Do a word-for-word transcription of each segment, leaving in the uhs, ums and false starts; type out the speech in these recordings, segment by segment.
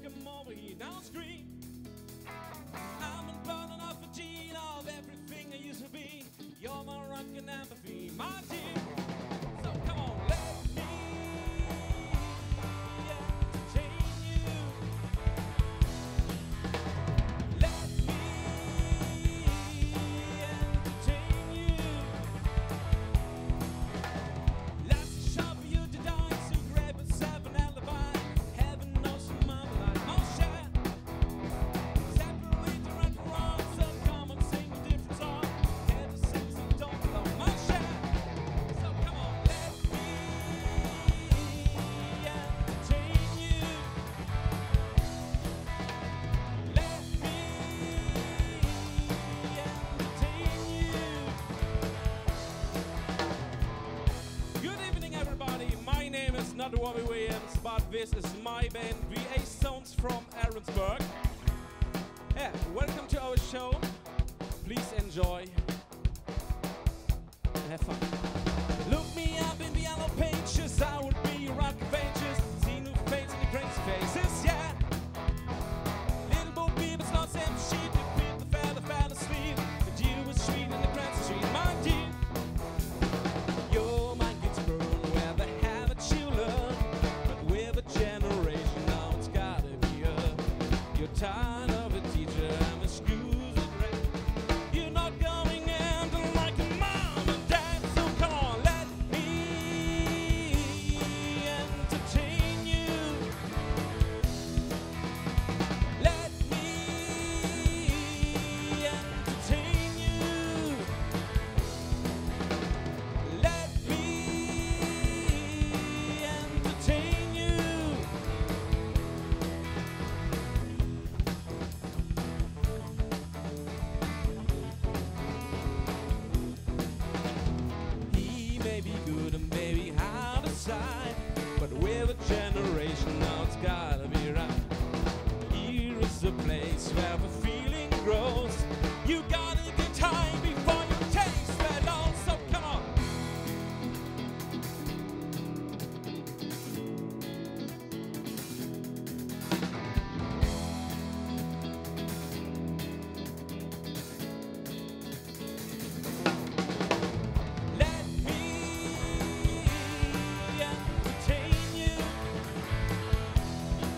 come over here, don't scream. I'm been burning off a gene of everything I used to be. You're my rock and empathy, my dear. So come on, let me entertain you. Let me entertain you. Last shot for you to die, so grab yourself an alibi. Heaven knows your mama like most share. Separate the right and wrong, so come on, sing a different song. Head to sing some don't belong my share. So come on, let me entertain you. Let me entertain you. Good evening, everybody. My name is not Robbie Williams, but this is my band, V A Stones from Aaronsburg. Yeah, welcome to our show. Please enjoy and have fun. Look me up in the yellow pages, I would be your rock pages. See new faces and the crazy faces, yeah. Little Bo Peep, it's not same sheet. The people fell, fell asleep. The deal was sweet in the grassy street, my dear. Your mind gets burned where they have a children. But with a generation now it's gotta be a. You're tired of a teacher, I'm a school's a grade. You're not going into like a mom and dad. So come on, let me entertain you. Let me entertain you. Let me entertain you. He may be good and maybe out of sight, but with a generation now it's gotta be right. Here is the place where the feeling grows. You gotta get high before you taste that all. So come on. Let me entertain you.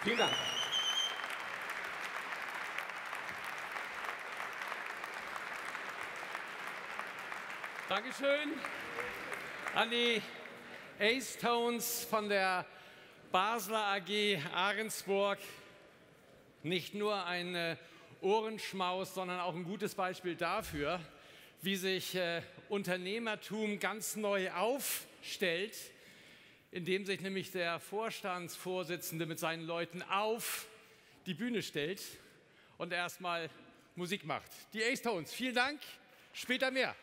Vielen Dank. Dankeschön an die A-Stones von der Basler A G Ahrensburg. Nicht nur ein äh, Ohrenschmaus, sondern auch ein gutes Beispiel dafür, wie sich äh, Unternehmertum ganz neu aufstellt, indem sich nämlich der Vorstandsvorsitzende mit seinen Leuten auf die Bühne stellt und erstmal Musik macht. Die A-Stones, vielen Dank, später mehr.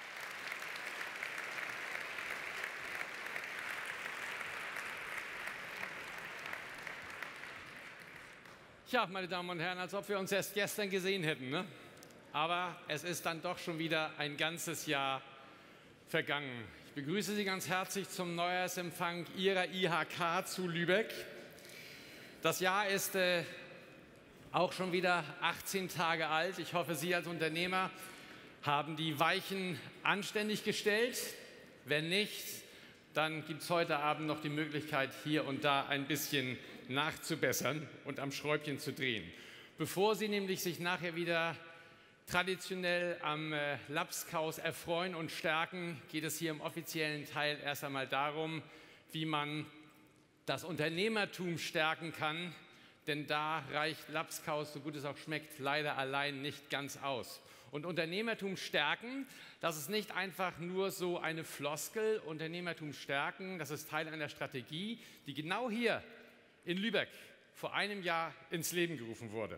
Ja, meine Damen und Herren, als ob wir uns erst gestern gesehen hätten, ne? Aber es ist dann doch schon wieder ein ganzes Jahr vergangen. Ich begrüße Sie ganz herzlich zum Neujahrsempfang Ihrer I H K zu Lübeck. Das Jahr ist äh, auch schon wieder achtzehn Tage alt. Ich hoffe, Sie als Unternehmer haben die Weichen anständig gestellt. Wenn nicht, dann gibt es heute Abend noch die Möglichkeit, hier und da ein bisschen nachzubessern und am Schräubchen zu drehen. Bevor Sie nämlich sich nachher wieder traditionell am äh, Lapskaus erfreuen und stärken, geht es hier im offiziellen Teil erst einmal darum, wie man das Unternehmertum stärken kann, denn da reicht Lapskaus, so gut es auch schmeckt, leider allein nicht ganz aus. Und Unternehmertum stärken, das ist nicht einfach nur so eine Floskel. Unternehmertum stärken, das ist Teil einer Strategie, die genau hier in Lübeck vor einem Jahr ins Leben gerufen wurde.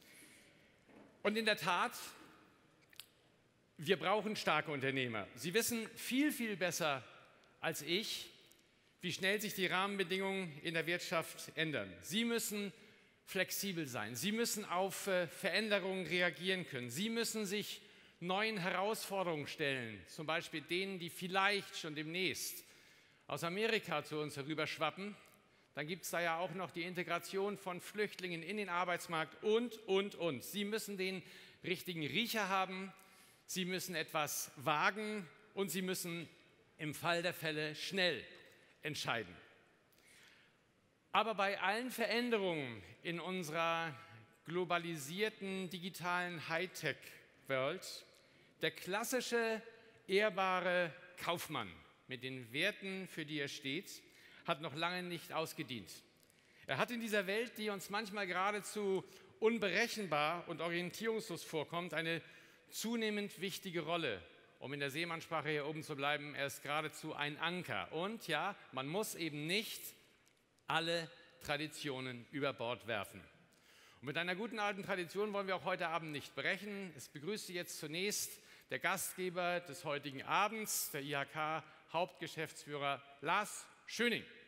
Und in der Tat, wir brauchen starke Unternehmer. Sie wissen viel, viel besser als ich, wie schnell sich die Rahmenbedingungen in der Wirtschaft ändern. Sie müssen flexibel sein. Sie müssen auf äh, Veränderungen reagieren können. Sie müssen sich neuen Herausforderungen stellen, zum Beispiel denen, die vielleicht schon demnächst aus Amerika zu uns herüberschwappen. Dann gibt es da ja auch noch die Integration von Flüchtlingen in den Arbeitsmarkt und, und, und. Sie müssen den richtigen Riecher haben, Sie müssen etwas wagen und Sie müssen im Fall der Fälle schnell entscheiden. Aber bei allen Veränderungen in unserer globalisierten, digitalen Hightech-Welt, der klassische, ehrbare Kaufmann mit den Werten, für die er steht, hat noch lange nicht ausgedient. Er hat in dieser Welt, die uns manchmal geradezu unberechenbar und orientierungslos vorkommt, eine zunehmend wichtige Rolle. Um in der Seemannssprache hier oben zu bleiben, er ist geradezu ein Anker. Und ja, man muss eben nicht alle Traditionen über Bord werfen. Und mit einer guten alten Tradition wollen wir auch heute Abend nicht brechen. Es begrüßt Sie jetzt zunächst der Gastgeber des heutigen Abends, der I H K-Hauptgeschäftsführer Lars Schöning.